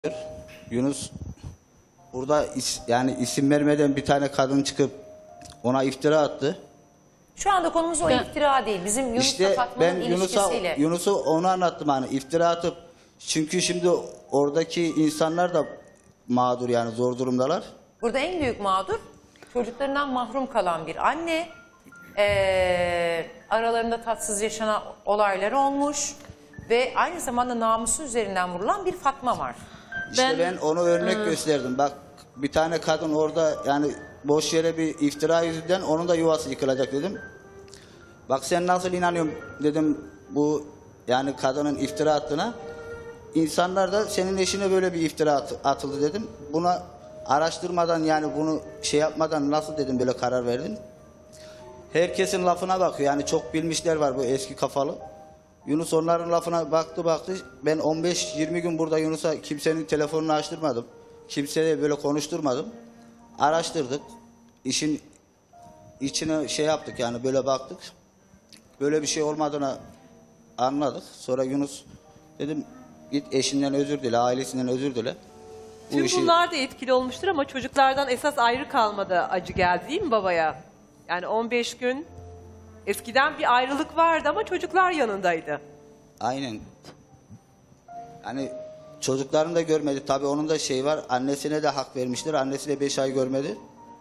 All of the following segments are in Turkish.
Yunus burada yani isim vermeden bir tane kadın çıkıp ona iftira attı. Şu anda konumuz o iftira değil. Bizim Yunus'la İşte Fatma'nın ben ilişkisiyle. Yunus'u onu anlattım, hani iftira atıp, çünkü şimdi oradaki insanlar da mağdur, yani zor durumdalar. Burada en büyük mağdur çocuklarından mahrum kalan bir anne. Aralarında tatsız yaşanan olaylar olmuş ve aynı zamanda namusu üzerinden vurulan bir Fatma var. İşte ben onu örnek gösterdim. Bak, bir tane kadın orada, yani boş yere bir iftira yüzünden onun da yuvası yıkılacak dedim. Bak sen nasıl inanıyorum dedim bu, yani kadının iftira attığına. İnsanlar da senin eşine böyle bir iftira atıldı dedim. Buna araştırmadan, yani bunu şey yapmadan nasıl dedim böyle karar verdin. Herkesin lafına bakıyor, yani çok bilmişler var bu eski kafalı. Yunus onların lafına baktı. Ben 15-20 gün burada Yunus'a kimsenin telefonunu açtırmadım. Kimseye böyle konuşturmadım. Araştırdık. İşin içine şey yaptık, yani böyle baktık. Böyle bir şey olmadığını anladık. Sonra Yunus dedim git eşinden özür dile, ailesinden özür dile. Tüm bunlar da etkili olmuştur ama çocuklardan esas ayrı kalmada acı geldi değil mi babaya? Yani 15 gün eskiden bir ayrılık vardı ama çocuklar yanındaydı. Aynen. Hani çocuklarını da görmedi. Tabii onun da şey var. Annesine de hak vermiştir. Annesi de 5 ay görmedi.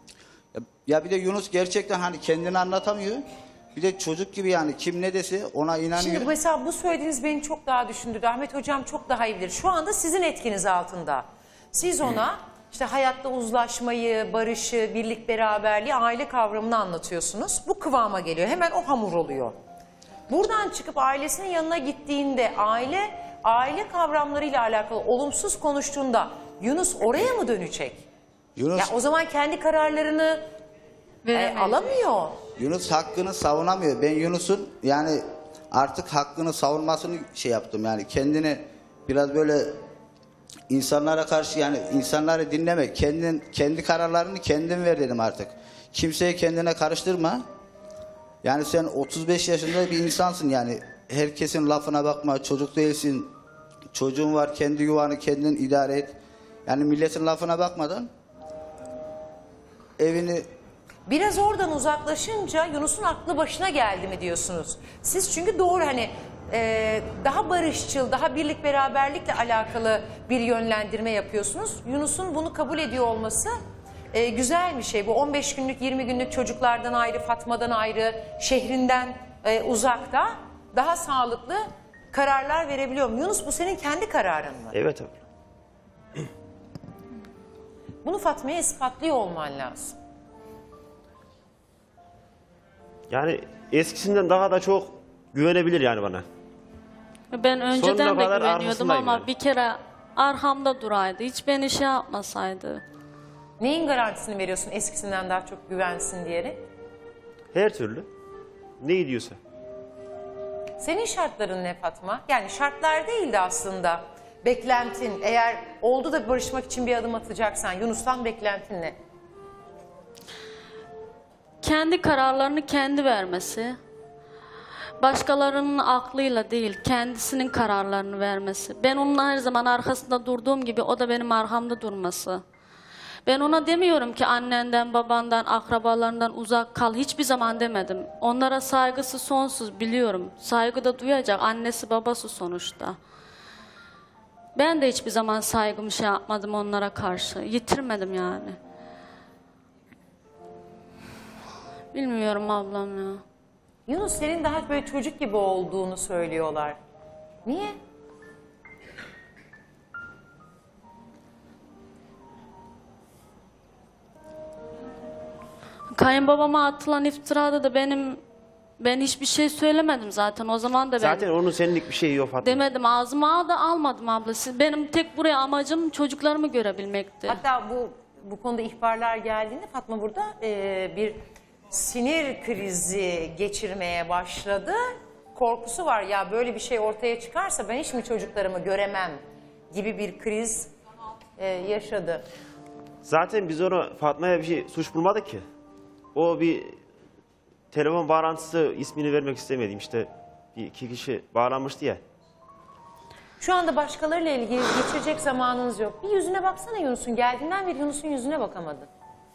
Ya bir de Yunus gerçekten hani kendini anlatamıyor. Bir de çocuk gibi, yani kim ne dese ona inanıyor. Şimdi mesela bu söylediğiniz beni çok daha düşündürdü. Ahmet Hocam çok daha iyi bilir. Şu anda sizin etkiniz altında. Siz ona işte hayatta uzlaşmayı, barışı, birlik beraberliği, aile kavramını anlatıyorsunuz. Bu kıvama geliyor. Hemen o hamur oluyor. Buradan çıkıp ailesinin yanına gittiğinde aile kavramlarıyla alakalı olumsuz konuştuğunda Yunus oraya mı dönecek? Yunus, Ya o zaman kendi kararlarını alamıyor. Yunus hakkını savunamıyor. Ben Yunus'un yani artık hakkını savunmasını şey yaptım, yani kendini biraz böyle insanlara karşı, yani insanları dinleme, kendi kararlarını kendin ver dedim artık. Kimseye kendine karıştırma. Yani sen 35 yaşında bir insansın, yani herkesin lafına bakma, çocuk değilsin, çocuğun var, kendi yuvanı kendin idare et. Yani milletin lafına bakmadan evini... Biraz oradan uzaklaşınca Yunus'un aklı başına geldi mi diyorsunuz? Siz çünkü doğru hani daha barışçıl, daha birlik beraberlikle alakalı bir yönlendirme yapıyorsunuz. Yunus'un bunu kabul ediyor olması güzel bir şey. Bu 15 günlük, 20 günlük çocuklardan ayrı, Fatma'dan ayrı, şehrinden uzakta daha sağlıklı kararlar verebiliyor mu? Yunus, bu senin kendi kararın mı? Evet abi. Bunu Fatma'ya ispatlıyor olman lazım. Yani eskisinden daha da çok güvenebilir yani bana. Ben önceden de Sonuna kadar güveniyordum arkasındayım ama yani. bir kere arkamda duraydı. Hiç beni şey yapmasaydı. Neyin garantisini veriyorsun eskisinden daha çok güvensin diyerek? Her türlü. Ne diyorsa. Senin şartların ne Fatma? Yani şartlar değildi aslında. Beklentin, eğer oldu da barışmak için bir adım atacaksan Yunus'tan beklentin ne? Kendi kararlarını kendi vermesi. Başkalarının aklıyla değil, kendisinin kararlarını vermesi. Ben onun her zaman arkasında durduğum gibi o da benim arkamda durması. Ben ona demiyorum ki annenden, babandan, akrabalarından uzak kal. Hiçbir zaman demedim. Onlara saygısı sonsuz, biliyorum. Saygı da duyacak, annesi babası sonuçta. Ben de hiçbir zaman saygımı şey yapmadım onlara karşı. Yitirmedim yani. Bilmiyorum ablam ya. Yunus, senin daha böyle çocuk gibi olduğunu söylüyorlar. Niye? Kayınbabama atılan iftirada da ben hiçbir şey söylemedim zaten. O zaman da Zaten onun seninlik bir şeyi yok Fatma. demedim, ağzıma da almadım abla. Benim tek buraya amacım çocuklarımı görebilmekti. Hatta bu konuda ihbarlar geldiğinde Fatma burada bir sinir krizi geçirmeye başladı. Korkusu var, ya böyle bir şey ortaya çıkarsa ben hiç mi çocuklarımı göremem gibi bir kriz yaşadı. Zaten biz onu Fatma'ya bir şey suç bulmadık ki. O bir telefon bağlantısı, ismini vermek istemediğim işte bir iki kişi bağlanmıştı ya. Şu anda başkalarıyla ilgili geçirecek zamanınız yok. Bir yüzüne baksana Yunus'un. Geldiğinden beri Yunus'un yüzüne bakamadın.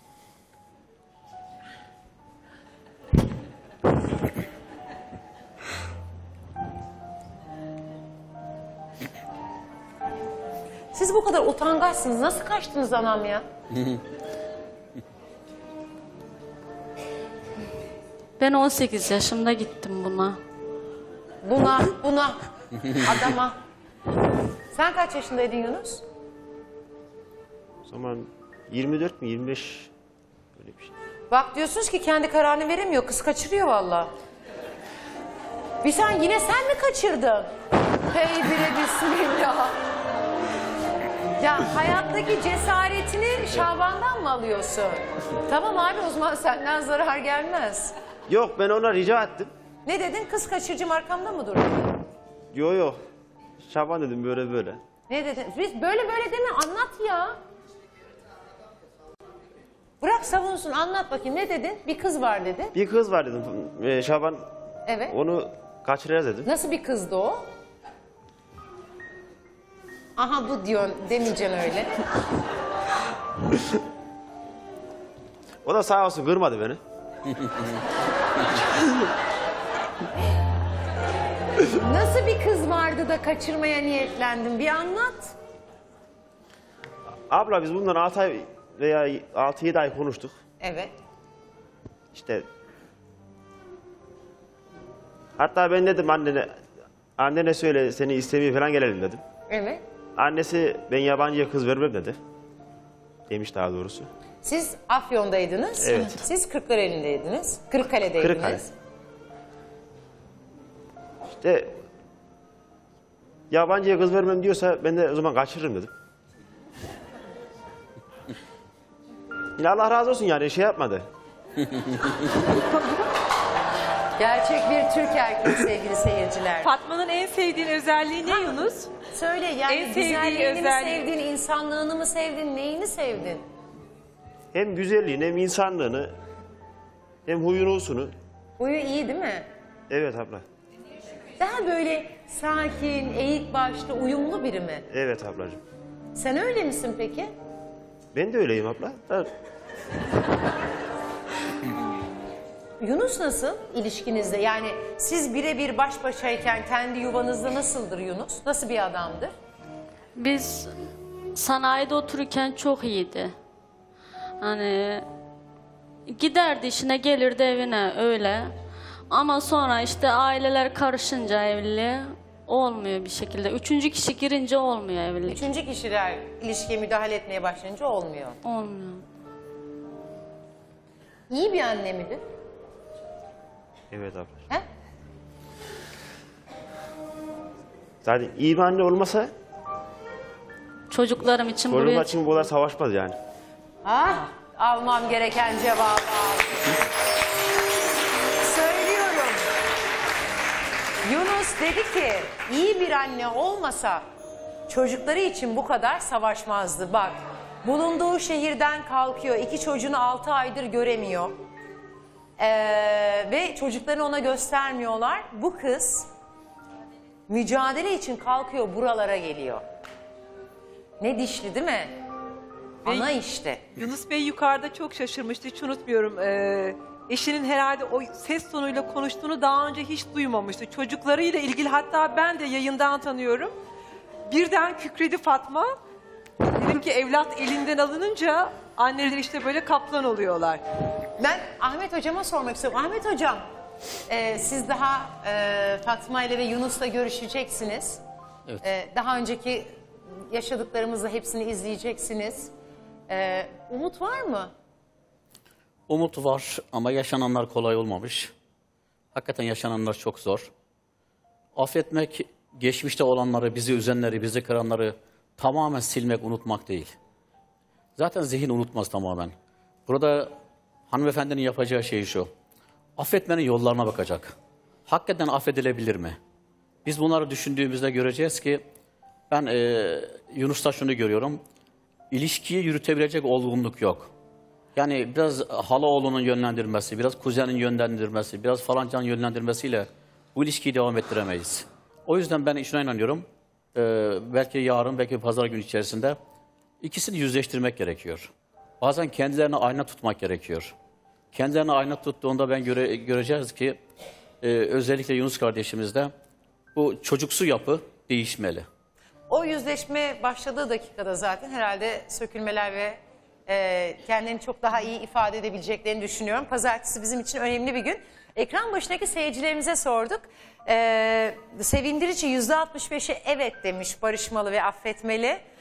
Siz bu kadar utangaçsınız. Nasıl kaçtınız anam ya? Ben 18 yaşımda gittim buna. Buna, adama. Sen kaç yaşındaydın Yunus? O zaman 24 mi 25 öyle bir şey. Bak diyorsunuz ki kendi kararını veremiyor. Kız kaçırıyor valla. Sen mi kaçırdın? Hey bire bismillah. Ya hayattaki cesaretini Şaban'dan mı alıyorsun? Tamam abi, o zaman senden zarar gelmez. Yok, ben ona rica ettim. Ne dedin? Kız kaçırıcım arkamda mı duruyor? Yok. Şaban dedim böyle böyle. Ne dedin? Biz böyle deme, anlat ya. Bırak savunsun, anlat bakayım, ne dedin? Bir kız var dedi. Bir kız var dedim. Şaban Evet. onu kaçıracağız dedim. Nasıl bir kızdı o? Aha bu diyorsun, demeyeceksin öyle. O da sağ olsun kırmadı beni. Nasıl bir kız vardı da kaçırmaya niyetlendin? Bir anlat. Abla biz bundan 6 ay veya 6-7 ay konuştuk. Evet. İşte hatta ben dedim annene söyle seni istemeye falan gelelim dedim. Evet. Annesi ben yabancıya kız vermem dedi. Demiş daha doğrusu. Siz Afyon'daydınız. Evet. Siz Kırklareli'ndeydiniz. Kırıkkale'deydiniz. Kırıkkale. İşte yabancıya kız vermem diyorsa ben de o zaman kaçırırım dedim. Yine Allah razı olsun yani şey yapmadı. Gerçek bir Türk erkeği sevgili seyirciler. Fatma'nın en sevdiğin özelliği ne Yunus? Söyle yani, En sevdiği güzelliğini mi özelliği. sevdin, insanlığını mı sevdin, neyini sevdin? Hem güzelliğini hem insanlığını hem huyunu usunu. Huyu iyi değil mi? Evet abla. Daha böyle sakin, eğik başlı, uyumlu biri mi? Evet ablacığım. Sen öyle misin peki? Ben de öyleyim abla. Yunus nasıl ilişkinizde? Yani siz birebir baş başayken kendi yuvanızda nasıldır Yunus? Nasıl bir adamdır? Biz sanayide otururken çok iyiydi. Hani giderdi işine, gelirdi evine öyle. Ama sonra işte aileler karışınca evliliğe olmuyor bir şekilde. Üçüncü kişi girince olmuyor evlilik. Üçüncü kişiler ilişkiye müdahale etmeye başlayınca olmuyor. Olmuyor. İyi bir anne midir? Evet abla. He? Zaten iyi bir anne olmasa Çocuklarım için çocuklar buraya için bu kadar savaşmaz yani. Ah, almam gereken cevabı aldım. Söylüyorum. Yunus dedi ki iyi bir anne olmasa çocukları için bu kadar savaşmazdı. Bak, bulunduğu şehirden kalkıyor, 2 çocuğunu 6 aydır göremiyor. Ve çocuklarını ona göstermiyorlar. Bu kız mücadele için kalkıyor, buralara geliyor. Ne dişli değil mi? Ana işte. Yunus Bey yukarıda çok şaşırmıştı. Hiç unutmuyorum. Eşinin herhalde o ses tonuyla konuştuğunu daha önce hiç duymamıştı. Çocuklarıyla ilgili, hatta ben de yayından tanıyorum. Birden kükredi Fatma. Dedim ki evlat elinden alınınca anneler işte böyle kaplan oluyorlar. Ben Ahmet Hocam'a sormak istiyorum. Ahmet Hocam, siz daha Fatma ile ve Yunus'la görüşeceksiniz. Evet. Daha önceki yaşadıklarımızı hepsini izleyeceksiniz. Umut var mı? Umut var ama yaşananlar kolay olmamış. Hakikaten yaşananlar çok zor. Affetmek, geçmişte olanları, bizi üzenleri, bizi kıranları tamamen silmek, unutmak değil. Zaten zihin unutmaz tamamen. Burada hanımefendinin yapacağı şey şu: affetmenin yollarına bakacak. Hakikaten affedilebilir mi? Biz bunları düşündüğümüzde göreceğiz ki, ben Yunus'ta şunu görüyorum: İlişkiyi yürütebilecek olgunluk yok. Yani biraz halaoğlunun yönlendirmesi, biraz kuzenin yönlendirmesi, biraz falancanın yönlendirmesiyle bu ilişkiyi devam ettiremeyiz. O yüzden ben şuna inanıyorum: belki yarın, belki pazar günü içerisinde ikisini yüzleştirmek gerekiyor. Bazen kendilerine ayna tutmak gerekiyor. Kendilerine ayna tuttuğunda göreceğiz ki özellikle Yunus kardeşimizde bu çocuksu yapı değişmeli. O yüzleşme başladığı dakikada zaten herhalde sökülmeler ve kendilerini çok daha iyi ifade edebileceklerini düşünüyorum. Pazartesi bizim için önemli bir gün. Ekran başındaki seyircilerimize sorduk. Sevindirici %65'i evet demiş, barışmalı ve affetmeli.